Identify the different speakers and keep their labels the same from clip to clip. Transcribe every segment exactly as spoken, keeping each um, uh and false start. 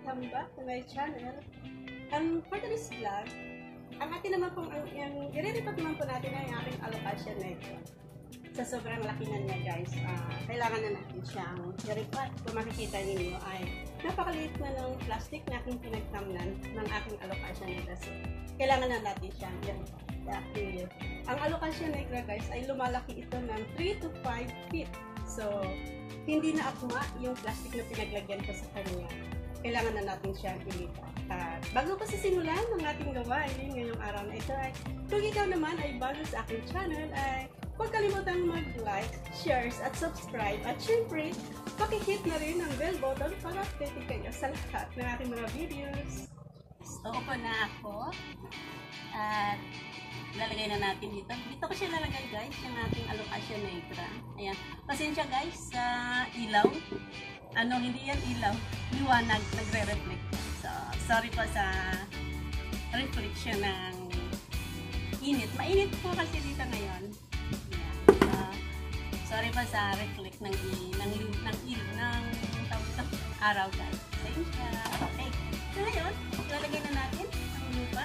Speaker 1: welcome back to my channel. Um, for today's vlog, ang atin naman pong, ang, yung, i-repot naman po natin ay aking alocasia na ito. Sa sobrang laki na niya guys, uh, kailangan na natin siyang i-repot. Kung makikita ninyo ay napakaliit na ng plastic na aking pinagtamnan ng aking alocasia negra. So, kailangan na natin siyang i-repot. Dahil ang alocasia negra guys ay lumalaki ito ng three to five feet. So, hindi na akma yung plastic na pinaglagyan ko sa kanya. Kailangan na natin siyang ilipat. At bago ko sisimulan ng ating gawain ngayong araw na ito ay, kung ikaw naman ay bago sa aking channel ay huwag kalimutang mag-like, shares at subscribe. At syempre, pakihit na rin ang bell button para updated kayo sa lahat ng aking mga videos. So, upo na ako. At lalagay na natin dito. Dito ko siya lalagay guys, yung ating alocasia negra. Ayan. Pasensya guys sa ilaw. Ano, hindi yan ilaw. Liwanag, nagre-reflect. So, sorry po sa reflection ng init. Mainit po kasi dito ngayon. Ayan. So, sorry po sa reflect ng ng ng ng, ng tawag ito, araw guys. Pasensya. Okay. So, ngayon, lalagay na natin ang lupa.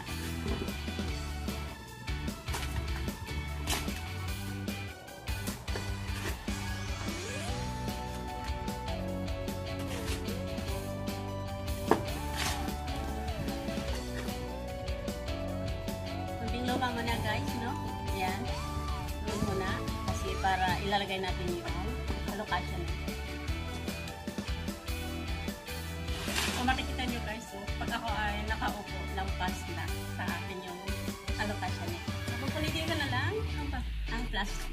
Speaker 1: Lupa muna guys, no? Ayan. Lupa muna. Kasi para ilalagay natin yung alocasia na. So makikita nyo guys, so, pag ako ay nakaupo, lampas na sa akin yung alocasia na. So pupulitin ko na lang ang, ang plastic.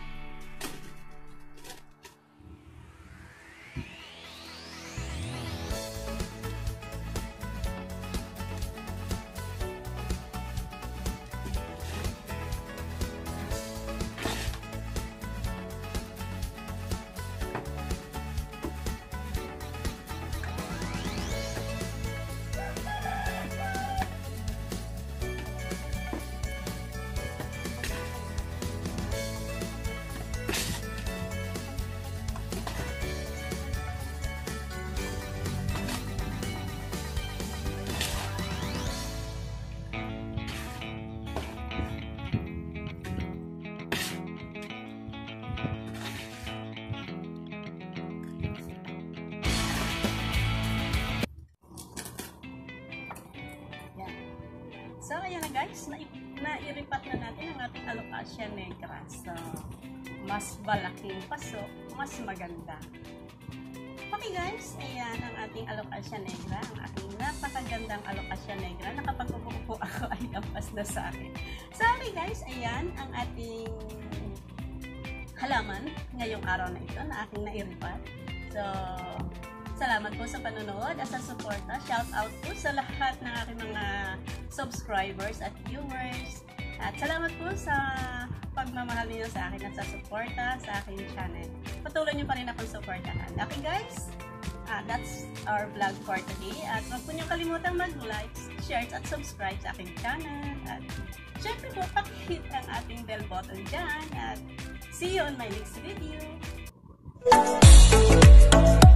Speaker 1: So, ayan na guys, na-iripat na natin ang ating alocasia negra. So, mas malaking paso, mas maganda. Okay guys, ayan ang ating alocasia negra, ang ating napakagandang alocasia negra. Nakapag-upo ako ay lampas na sa akin. So, okay guys, ayan ang ating halaman ngayong araw na ito na aking na-iripat. So, salamat po sa panonood at sa suporta. Shout out po sa lahat ng aking mga subscribers at viewers. At salamat po sa pagmamahal niyo sa akin at sa suporta sa aking channel. Patuloy niyo pa rin akong suportahan. Okay guys? Uh, that's our vlog for today. At huwag po niyo kalimutang mag-like, share at subscribe sa aking channel. At syempre po, pakihit ang ating bell button dyan. At see you on my next video.